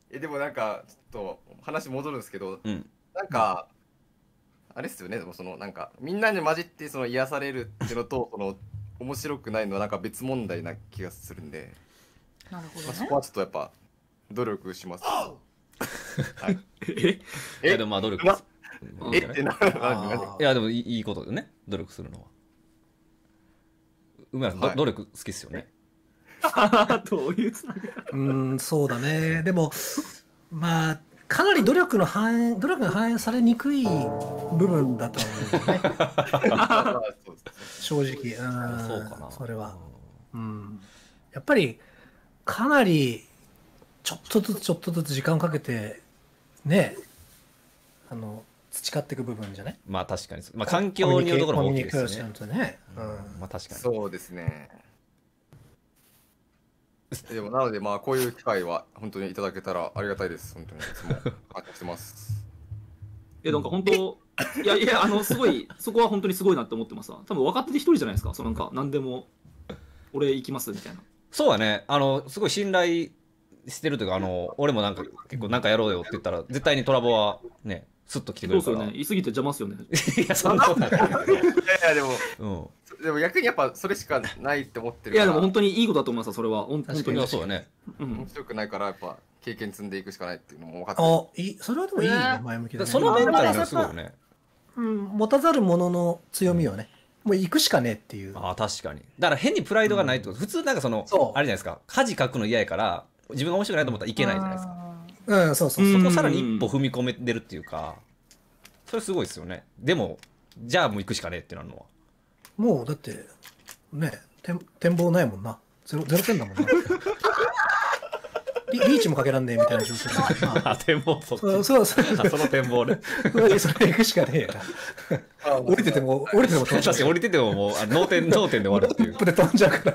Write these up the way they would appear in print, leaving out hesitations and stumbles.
でもなんか、ちょっと話戻るんですけど、 うん。 なんか、あれっすよね、でもなんか、みんなに混じって癒されるっていうのと、面白くないのはなんか別問題な気がするんで、 なるほどまあ、そね。 こはちょっとやっぱ、努力します。はい。 いやでもまあ努力なうんってな、 いやでもいいことでね、努力するのは。梅原さん、 はい努力好きっすよね。 どういうつながり。 そうだね。でも、まあ、かなり努力が反映されにくい部分だと思うよね。 そうです正直。 そうかな。 それは。やっぱり、かなり、ちょっとずつ時間をかけて、ね、培っていく部分じゃない？ まあ確かに。まあ環境によるところも大きいですよね。 コミュニケーションとね。 まあ確かに。 そうですね。でもなのでまあこういう機会は本当にいただけたらありがたいです。本当にいつも感謝してます。 なんか本当、いやいや、すごい、そこは本当にすごいなって思ってますわ。多分分かってて一人じゃないですか。なんか、何でも、俺行きますみたいな。 そうだね。すごい信頼してるというか、俺もなんか結構なんかやろうよって言ったら、絶対にトラボはね、スッと来てくれるから。 そうですよね。言い過ぎて邪魔っすよね。 いや、そんなことないけど。 いやでも、 うん。 でも逆にやっぱそれしかないって思ってるいや、 から。 でも本当にいいことだと思いますよ、それは。本当に。 いや、そうだね。 面白くないからやっぱ経験積んでいくしかないっていうのも分かってる。 それはでもいいね、前向きでね。 そのメンタルがすごいよね。 持たざる者の強みをね、もう行くしかねえっていう。 ああ、確かに。だから変にプライドがないってこと。普通なんかあれじゃないですか。恥かくの嫌やから、自分が面白くないと思ったらいけないじゃないですか。 そう。 そこさらに一歩踏み込めてるっていうか、それすごいですよね。でも、じゃあもう行くしかねえってなるのは。 もうだって、ね、展望ないもんな。ゼロ点だもんな。リーチもかけらんねえみたいな状況だから。 展望そっち。 そう。 その展望ね。 それ行くしかねえよな。降りてても飛んじゃう。 確かに降りててももう脳天で終わるっていう。 で飛んじゃうから。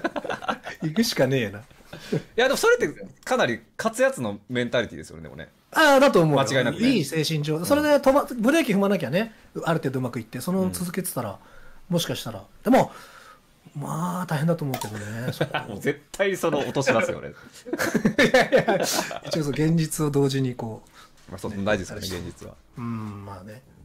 行くしかねえな。 いやでもそれってかなり勝つやつのメンタリティですよね、でもね。 だと思う。 間違いなくね。 いい精神上。それでブレーキ踏まなきゃね、ある程度うまくいって、続けてたら、もしかしたら。でも、まあ、大変だと思うけどね。 もう絶対落としますよね。 いや、一応現実を同時にこう。 まあ、そう大事ですよね、現実は。 まあね。